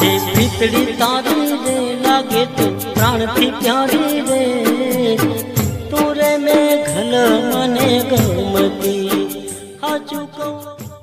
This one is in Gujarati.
છે પીતળી તારી રે લાગે તો પ્રાણથી પ્યારી રે તું રે મેં ઘલ મને ગમતી હાચું કહું